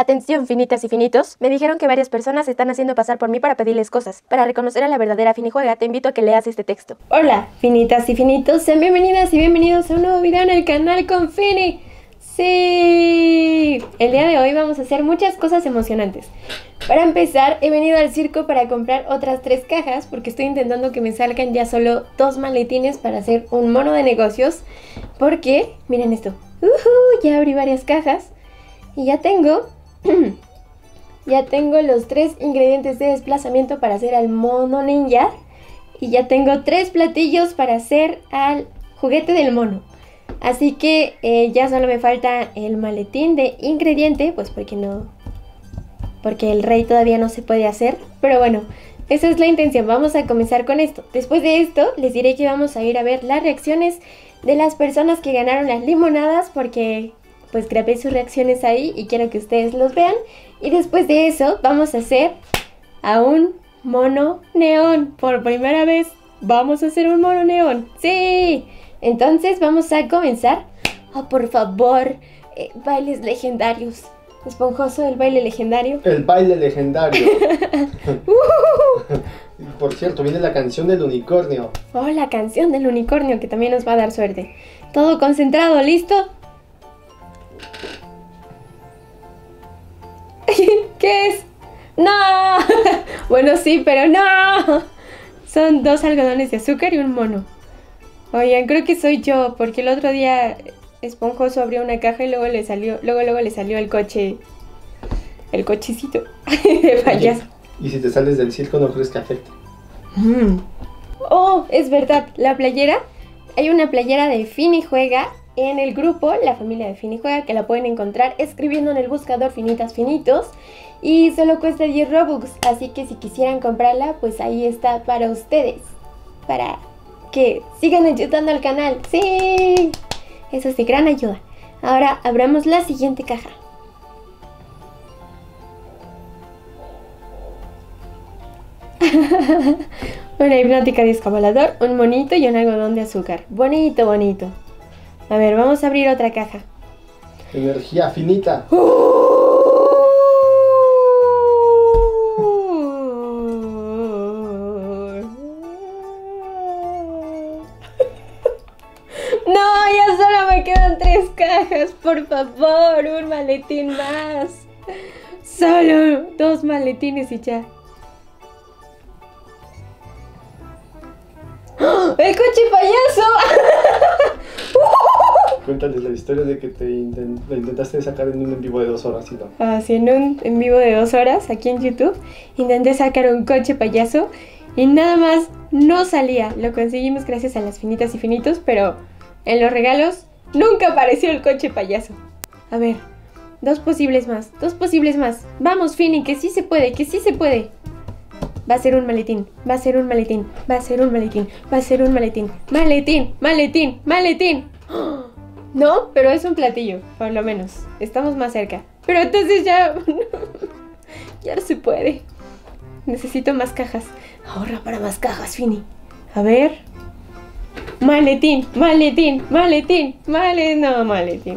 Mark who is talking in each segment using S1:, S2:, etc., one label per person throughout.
S1: Atención, finitas y finitos. Me dijeron que varias personas se están haciendo pasar por mí para pedirles cosas. Para reconocer a la verdadera Finijuega, te invito a que leas este texto. Hola, finitas y finitos. Sean bienvenidas y bienvenidos a un nuevo video en el canal con Fini. Sí, el día de hoy vamos a hacer muchas cosas emocionantes. Para empezar, he venido al circo para comprar otras 3 cajas porque estoy intentando que me salgan ya solo 2 maletines para hacer un mono de negocios. Porque, miren esto, ya abrí varias cajas y ya tengo los 3 ingredientes de desplazamiento para hacer al mono ninja. Y ya tengo 3 platillos para hacer al juguete del mono. Así que ya solo me falta el maletín de ingrediente, pues porque el rey todavía no se puede hacer. Pero bueno, esa es la intención, vamos a comenzar con esto. Después de esto les diré que vamos a ir a ver las reacciones de las personas que ganaron las limonadas, porque pues grabé sus reacciones ahí y quiero que ustedes los vean. Y después de eso vamos a hacer a un mono neón. Por primera vez vamos a hacer un mono neón. ¡Sí! Entonces vamos a comenzar. ¡Oh, por favor! Bailes legendarios. Esponjoso, el baile legendario.
S2: El baile legendario. Por cierto, viene la canción del unicornio.
S1: Oh, la canción del unicornio que también nos va a dar suerte. Todo concentrado, ¿listo? ¿Qué es? ¡No! Bueno, sí, pero no. Son 2 algodones de azúcar y un mono. Oigan, creo que soy yo, porque el otro día Esponjoso abrió una caja y luego le salió el coche, el cochecito de payaso.
S2: Y si te sales del circo, ¿no crees que afecte?
S1: Oh, es verdad, la playera, hay una playera de Finijuega en el grupo, la familia de Finijuega, que la pueden encontrar escribiendo en el buscador Finitas Finitos. Y solo cuesta 10 Robux, así que si quisieran comprarla, pues ahí está para ustedes, para que sigan ayudando al canal. ¡Sí! Eso es de gran ayuda. Ahora abramos la siguiente caja. Una hipnótica disco volador, un monito y un algodón de azúcar. Bonito, bonito. A ver, vamos a abrir otra caja.
S2: Energía finita.
S1: Quedan 3 cajas, por favor, un maletín más. Solo 2 maletines y ya. ¡Oh! ¡El coche payaso!
S2: Cuéntales la historia de que lo intentaste sacar en un en vivo de 2 horas, ¿sí, no?
S1: Ah, sí, en un en vivo de 2 horas aquí en YouTube intenté sacar un coche payaso y nada más no salía. Lo conseguimos gracias a las finitas y finitos, pero en los regalos nunca apareció el coche payaso. A ver, 2 posibles más, 2 posibles más. Vamos, Fini, que sí se puede, que sí se puede. Va a ser un maletín, va a ser un maletín, va a ser un maletín, va a ser un maletín. Maletín, maletín, maletín. ¡Oh! No, pero es un platillo, por lo menos. Estamos más cerca. Pero entonces ya ya no se puede. Necesito más cajas. Ahorra para más cajas, Fini. A ver. Maletín, maletín, maletín, no, maletín.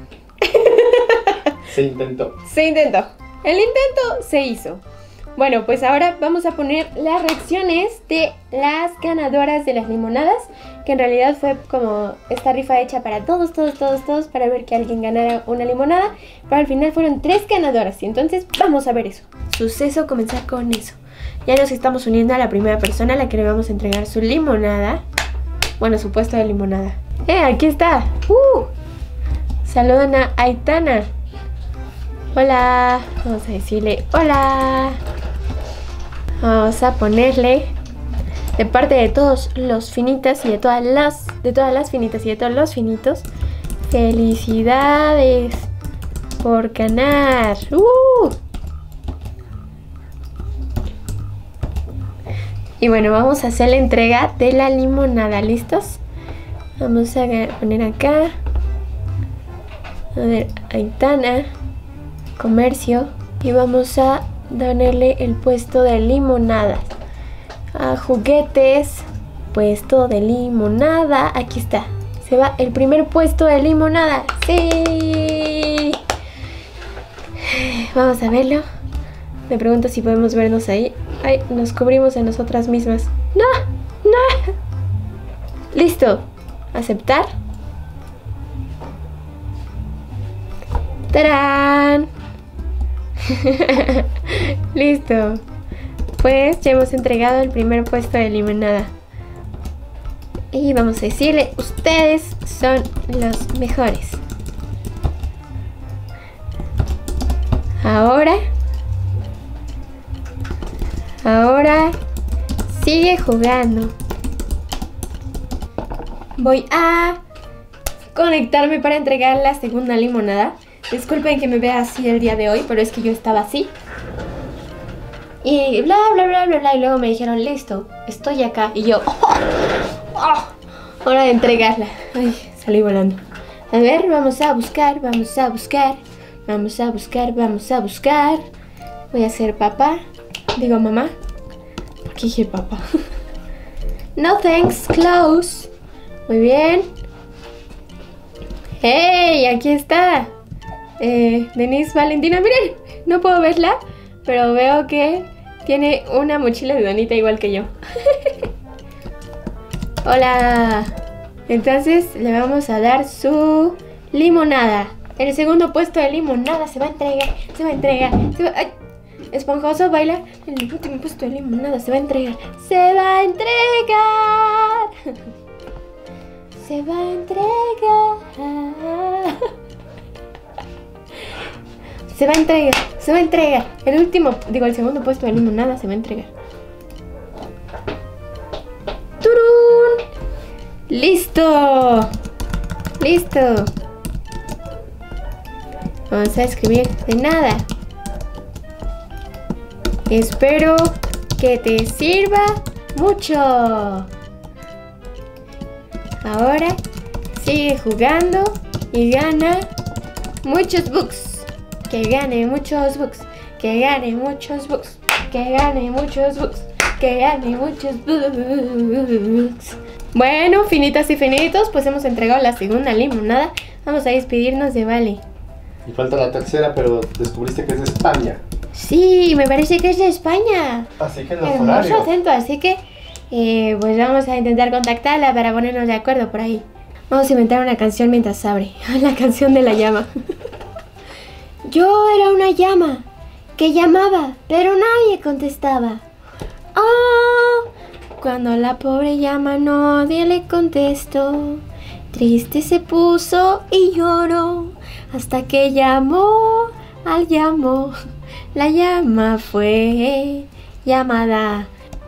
S2: Se intentó.
S1: Se intentó. El intento se hizo. Bueno, pues ahora vamos a poner las reacciones de las ganadoras de las limonadas, que en realidad fue como esta rifa hecha para todos, para ver que alguien ganara una limonada, pero al final fueron 3 ganadoras, y entonces vamos a ver eso. Suceso, comenzar con eso. Ya nos estamos uniendo a la primera persona a la que le vamos a entregar su limonada. Bueno, su puesto de limonada. Aquí está. Saludan a Aitana. Hola. Vamos a decirle hola. Vamos a ponerle, de parte de todos los finitas y de todas las finitas y de todos los finitos, felicidades por ganar. Y bueno, vamos a hacer la entrega de la limonada. ¿Listos? Vamos a poner acá. A ver, Aitana, comercio. Y vamos a ponerle el puesto de limonadas. A juguetes, puesto de limonada. Aquí está. Se va el primer puesto de limonada. ¡Sí! vamos a verlo. Me pregunto si podemos vernos ahí. Ay, nos cubrimos a nosotras mismas. ¡No! ¡No! Listo. Aceptar. ¡Tarán! Listo. Pues ya hemos entregado el primer puesto de limonada. Y vamos a decirle, ustedes son los mejores. Ahora sigue jugando. Voy a conectarme para entregar la segunda limonada. Disculpen que me vea así el día de hoy, pero es que yo estaba así. Y bla bla bla bla bla. Y luego me dijeron, listo, estoy acá. Y yo, hora de entregarla. Ay, salí volando. A ver, vamos a buscar. Voy a ser papá. Digo mamá. ¿Por qué dije papá? No thanks, close. Muy bien. ¡Hey! Aquí está. Denise Valentina. Miren, no puedo verla, pero veo que tiene una mochila de donita igual que yo. Hola. Entonces le vamos a dar su limonada. El segundo puesto de limonada se va a entregar. ¡Ay! Esponjoso, baila. El último puesto de limonada se va a entregar. Se va a entregar. El segundo puesto de limonada se va a entregar. ¡Turún! ¡Listo! Vamos a escribir de nada. Espero que te sirva mucho. Ahora sigue jugando y gana muchos bucks. Que gane muchos bucks. Bueno, finitas y finitos, pues hemos entregado la segunda limonada. Vamos a despedirnos de Vale.
S2: Y falta la tercera, pero descubriste que es de España.
S1: Sí, me parece que es de España.
S2: Así que los
S1: hermoso
S2: horarios.
S1: acento, así que pues vamos a intentar contactarla para ponernos de acuerdo por ahí. Vamos a inventar una canción mientras abre. La canción de la llama. Yo era una llama que llamaba, pero nadie contestaba. Oh, cuando la pobre llama nadie le contestó. Triste se puso y lloró hasta que llamó al llamó. La llama fue llamada.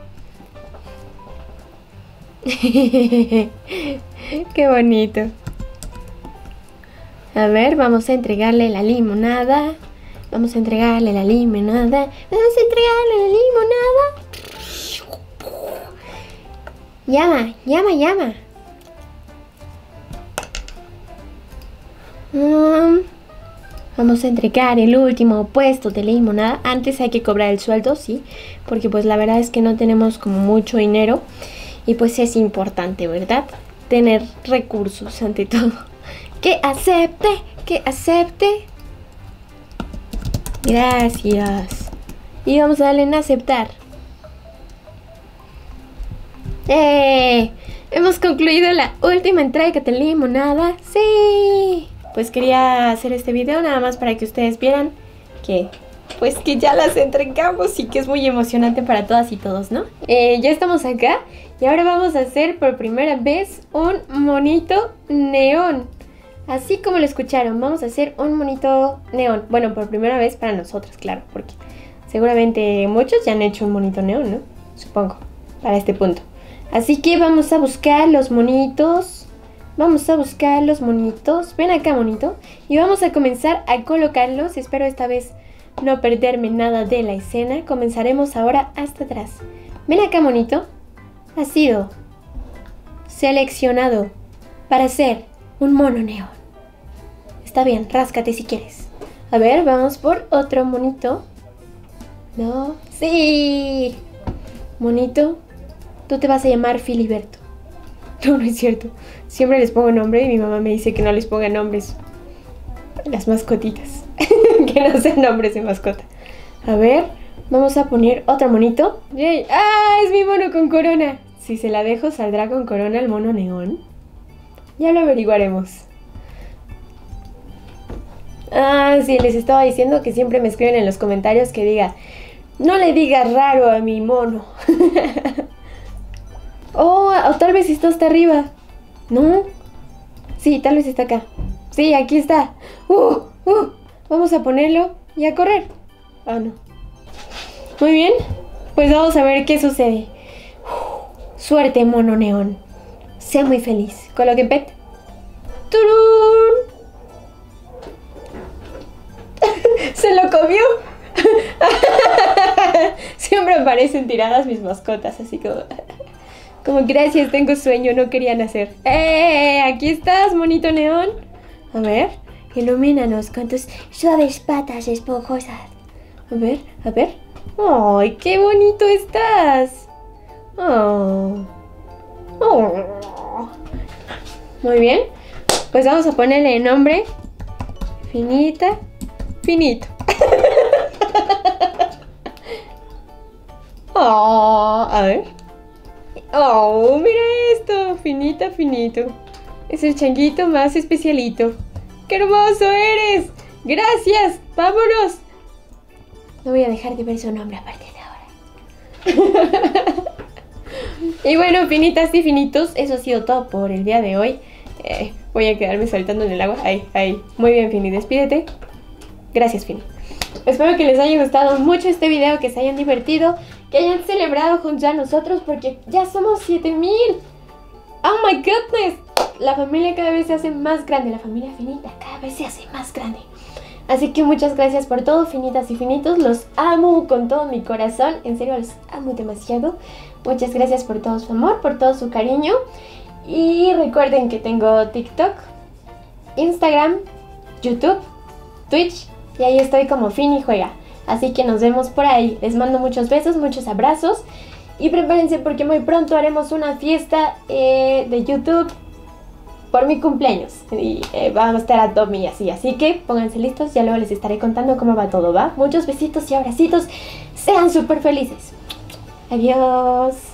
S1: Qué bonito. A ver, vamos a entregarle la limonada. Llama. Vamos a entregar el último puesto de limonada. Antes hay que cobrar el sueldo, sí, porque pues la verdad es que no tenemos como mucho dinero. Y pues es importante, ¿verdad? Tener recursos ante todo. Que acepte. Gracias. Y vamos a darle en aceptar. Hemos concluido la última entrega de limonada. ¡Sí! Pues quería hacer este video nada más para que ustedes vieran que pues que ya las entregamos y que es muy emocionante para todas y todos, ¿no? Ya estamos acá y ahora vamos a hacer por primera vez un monito neón. Así como lo escucharon, vamos a hacer un monito neón. Bueno, por primera vez para nosotros, claro, porque seguramente muchos ya han hecho un monito neón, ¿no? Supongo, para este punto. Así que vamos a buscar los monitos. Ven acá, monito. Y vamos a comenzar a colocarlos. Espero esta vez no perderme nada de la escena. Comenzaremos ahora hasta atrás. Ven acá, monito. Has sido seleccionado para ser un mono neón. Está bien, ráscate si quieres. A ver, vamos por otro monito. No, sí. Monito, tú te vas a llamar Filiberto. No, no es cierto. Siempre les pongo nombre y mi mamá me dice que no les ponga nombres. Las mascotitas. Que no sean nombres de mascota. A ver, vamos a poner otro monito. ¡Yay! ¡Ah! Es mi mono con corona. Si se la dejo, ¿saldrá con corona el mono neón? Ya lo averiguaremos. Ah, sí, les estaba diciendo que siempre me escriben en los comentarios que diga: no le digas raro a mi mono. Oh, o tal vez esto está arriba. ¿No? Sí, tal vez está acá. Sí, aquí está. Vamos a ponerlo y a correr. Ah, no. Muy bien. Pues vamos a ver qué sucede. Suerte, mono neón. Sé muy feliz. Coloquen pet. ¡Turún! ¡Se lo comió! Siempre aparecen tiradas mis mascotas, así como gracias, tengo sueño, no quería nacer. Aquí estás, monito neón. A ver, ilumínanos con tus suaves patas esponjosas. A ver, a ver. ¡Ay, qué bonito estás! Oh. Oh. Muy bien. Pues vamos a ponerle el nombre Finito. Oh, a ver. Oh, mira esto. Finito. Es el changuito más especialito. ¡Qué hermoso eres! ¡Gracias! ¡Vámonos! No voy a dejar de ver su nombre a partir de ahora. Y bueno, finitas y finitos, eso ha sido todo por el día de hoy. Voy a quedarme saltando en el agua. Ahí. Muy bien, Fini, despídete. Gracias, Fini. Espero que les haya gustado mucho este video, que se hayan divertido, que hayan celebrado junto a nosotros, porque ya somos 7000. ¡Oh, my goodness! La familia cada vez se hace más grande, la familia Finita cada vez se hace más grande. Así que muchas gracias por todo, finitas y finitos. Los amo con todo mi corazón. En serio, los amo demasiado. Muchas gracias por todo su amor, por todo su cariño. Y recuerden que tengo TikTok, Instagram, YouTube, Twitch. Y ahí estoy como Fini Juega. Así que nos vemos por ahí. Les mando muchos besos, muchos abrazos. Y prepárense porque muy pronto haremos una fiesta de YouTube por mi cumpleaños. Y vamos a estar a Tommy y así. Así que pónganse listos. Ya luego les estaré contando cómo va todo, ¿va? Muchos besitos y abracitos. Sean súper felices. Adiós.